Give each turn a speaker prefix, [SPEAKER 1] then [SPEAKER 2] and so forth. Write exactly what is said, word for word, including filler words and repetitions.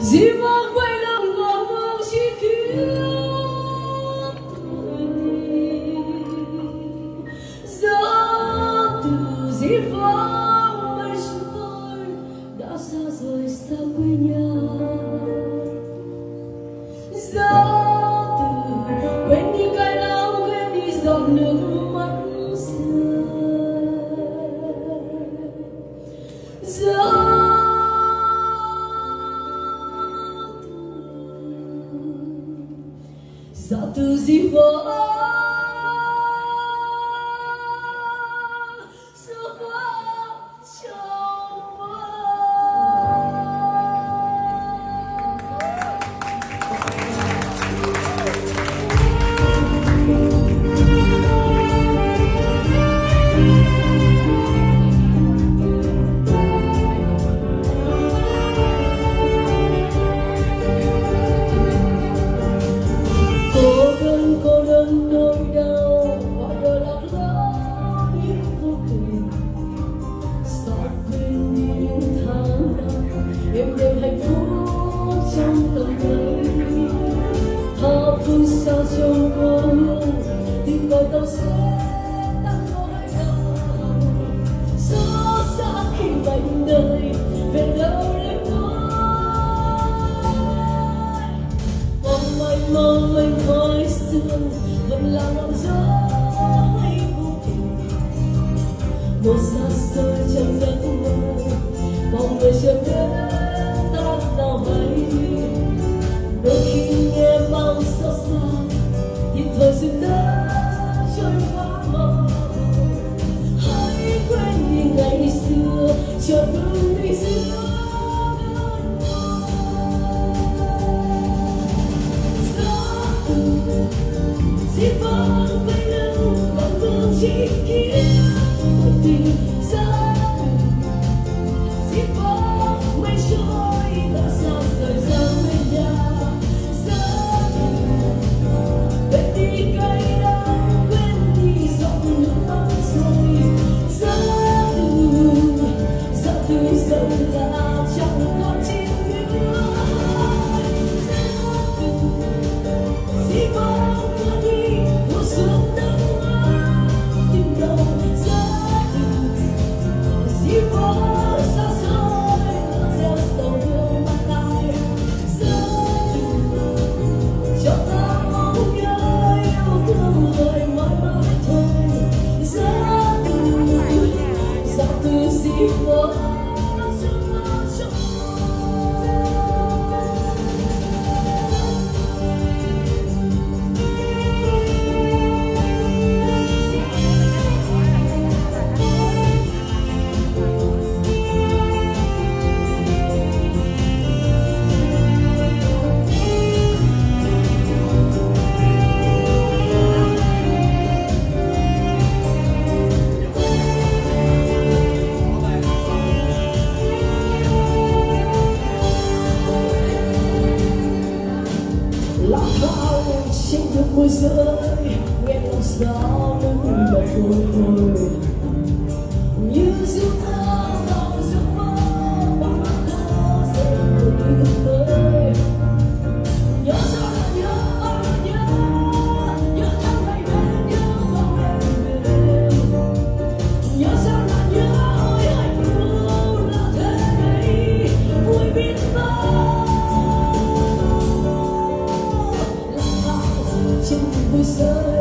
[SPEAKER 1] Dĩ vãng quay lưng ngả ngàng chỉ khiến gió từ dĩ vãng mây chúng tôi đã xa rời xa quê nhà. Gió từ quên đi cái nắng, quên đi giọt nước mắt xưa. Gió Gió từ dĩ vãng xưa qua trong mơ. Cô đơn, cô đơn nỗi đau và đời lạc lõng những vô tình. Sao quên đi những tháng năm êm đềm hạnh phúc trong tâm thấy. Tha phương xa trong cô hương tìm gọi tàu sẽ tắt nỗi đau. Gió xa khi mảnh đời về đâu để mong mong mình khói sương vẫn là ngọn gió hay vô tình. Một xa xôi trong giấc mơ mong người chờ đến ta nào hay. Đôi khi nghe bao xót xa nhìn thời dừng đã trôi qua màu. Hãy quên đi ngày xưa chợt bừng đi giữa dĩ vãng quay lưng ngả ngàng chỉ khiến một tình. Giá dĩ vãng mây trôi đã xa rời xa quê nhà. Giá quên đi cay đắng, quên đi giọt nước mắt rơi. Giá giá từ dẫu là chẳng còn chi nữa. Giá dĩ vãng trên nước môi rơi nghe lòng sao nâng bật môi thôi. Như giấc mơ bao giấc mơ bao khó sẽ không đi tới. Nhớ sao là nhớ nhớ nhớ tháng ngày bên nhớ không em về. Nhớ sao là nhớ ôi hạnh phúc là thế này vui biết bao. Trên môi rơi